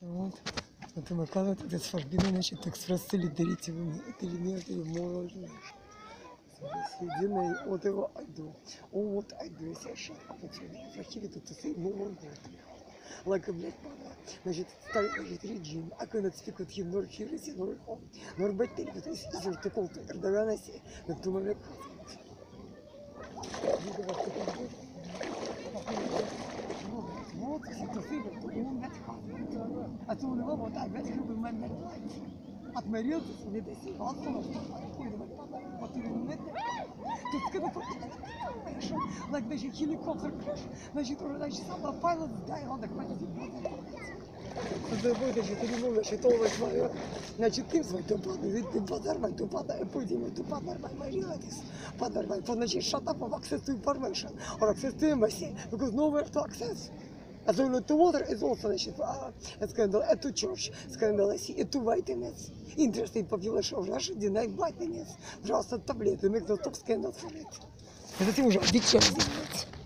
Вот. Это накладывает этот фарбина, значит, экспресс солидарити элементы можно. Единый от его айду. Вот айду, если я захили, то ты мор. Лака, блядь, пана. Значит, ставит, значит, режим. А когда спикут нор хириси, нор хом. Нор беттери, то есть, если ты колты, эрдоганаси, то ты мамек. Вот, если ты фигур, то он блядь хат. А то у него вот так, блядь, хрубы мэн отмерил, то себе до сих пор, вот и он тут когда понимаешь, like, значит, helicopter crash, значит, уже, значит, сам pilot die, он так пойдет. Да будет, значит, перемог, значит, он возьмет, значит, тем свой тупо подорвай, пойдем, тупо подорвай, марилатис, подорвай, значит, shut up of access to information, or access to embassy, because nowhere to access. As well to water is also a scandal, to church, scandal, to vitamins. Interesting population of Russia denied vitamins. Просто таблеты, make the top scandal for it. Это ты уже обещал сделать.